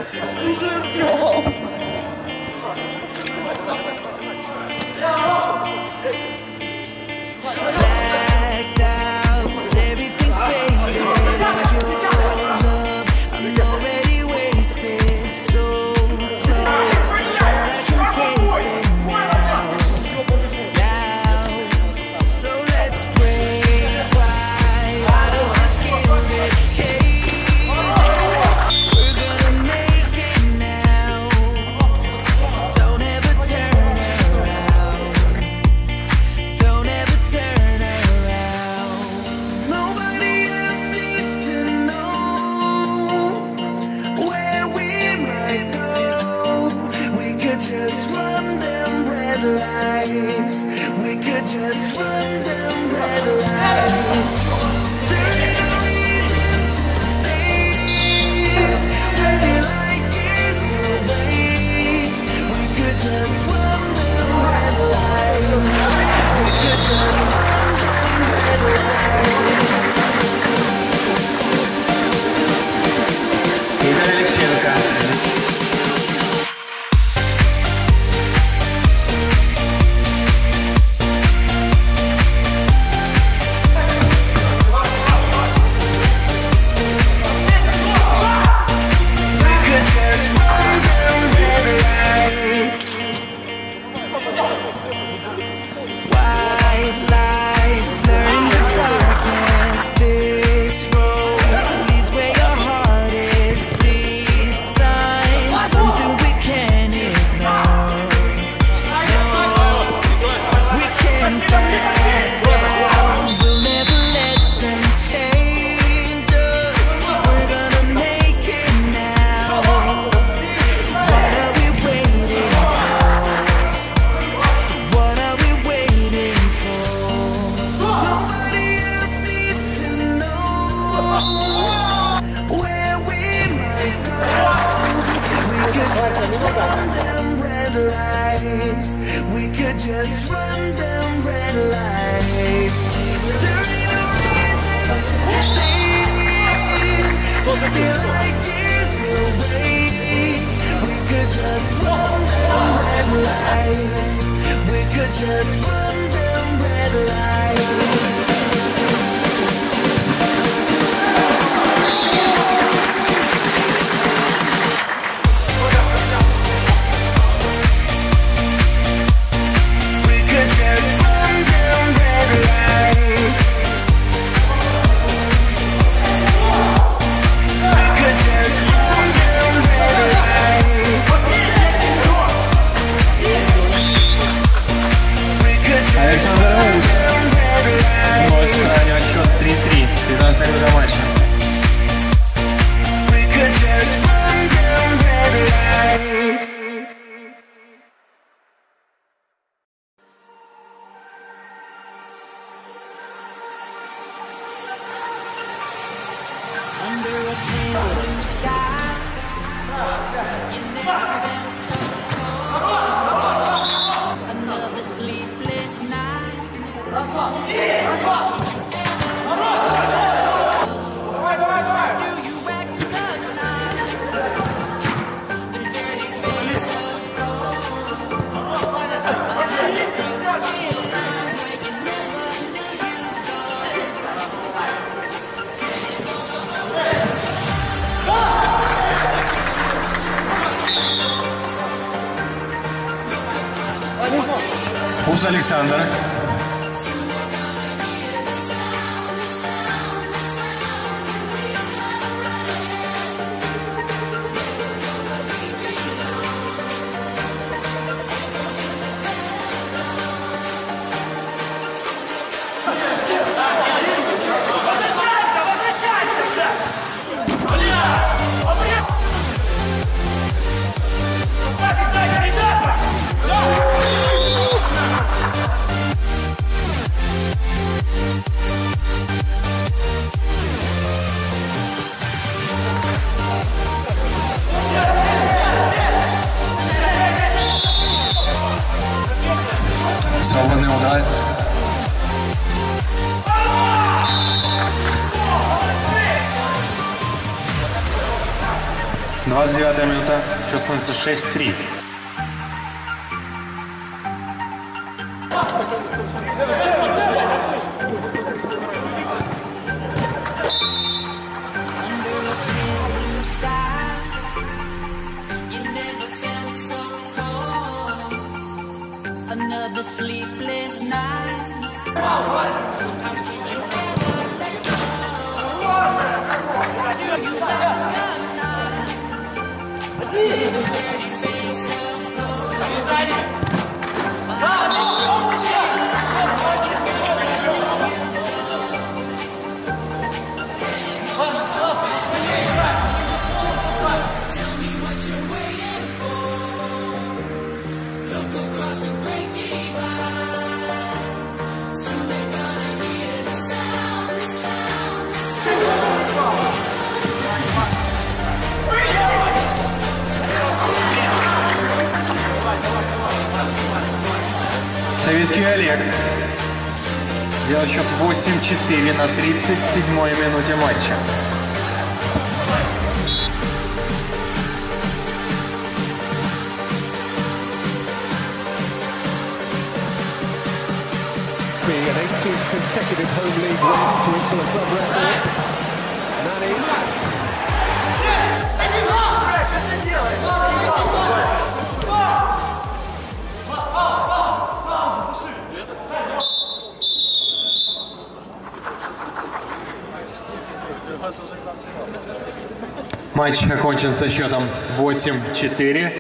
Just run them red lights. There ain't no reason to stay. It'd be like years away. We could just run them red lights. We could just run them red lights. Александр Ильич, вот Саня, отсчет 3-3, 15 минут до матча. Пусть Александр. 29 минута, счет становится 6-3. Another sleepless night. Советский Олег делает счет 8-4 на 37-й минуте матча. An 18th consecutive home league win to equal a club record. Nani. Матч окончен со счетом 8-4.